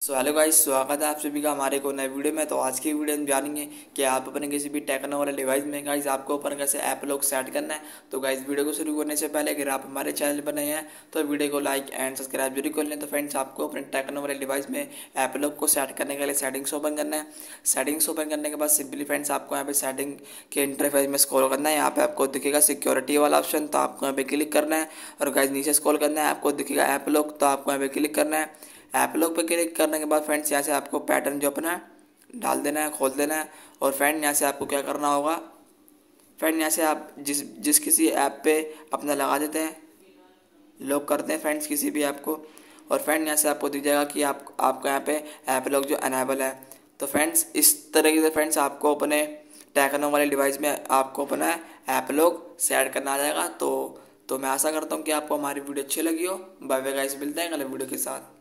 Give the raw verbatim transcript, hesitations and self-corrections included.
So hello guys, स्वागत है आप सभी का हमारे को नए वीडियो में। तो आज की वीडियो में जानेंगे कि आप अपने किसी भी टेक्नो वाले डिवाइस में गाइस आपको अपन कैसे ऐप लॉक सेट करना है। तो गाइस वीडियो को शुरू करने से पहले अगर आप हमारे चैनल पर नए हैं तो वीडियो को लाइक एंड सब्सक्राइब जरूर कर लें। तो फ्रेंड्स, आपको अपने टेक्नो वाले डिवाइस में ऐप लॉक को सेट करने के लिए सेटिंग्स ओपन करना है। सेटिंग्स ओपन करने के बाद सिंपली फ्रेंड्स आपको यहाँ पे सेटिंग के इंटरफेस में स्क्रॉल करना है। यहाँ पे आपको दिखेगा सिक्योरिटी वाला ऑप्शन, तो आपको यहाँ पे क्लिक करना है। और गाइस नीचे स्क्रॉल करना है, आपको दिखेगा ऐप लॉक, तो आपको यहाँ पे क्लिक करना है। ऐप लॉक पे क्लिक करने के बाद फ्रेंड्स यहाँ से आपको पैटर्न जो अपना है डाल देना है, खोल देना है। और फ्रेंड यहाँ से आपको क्या करना होगा, फ्रेंड यहाँ से आप जिस जिस किसी ऐप पे अपना लगा देते हैं, लॉक करते हैं फ्रेंड्स किसी भी ऐप को। और फ्रेंड यहाँ से आपको दिख जाएगा कि आप आपका यहाँ पे ऐप लॉक जो अनेबल है। तो फ्रेंड्स इस तरीके से फ्रेंड्स आपको अपने टेक्नो वाले डिवाइस में आपको अपना ऐप लॉक सेट करना आ जाएगा। तो तो मैं आशा करता हूँ कि आपको हमारी वीडियो अच्छी लगी हो। बाय बाय गाइस, मिलते हैं अगले वीडियो के साथ।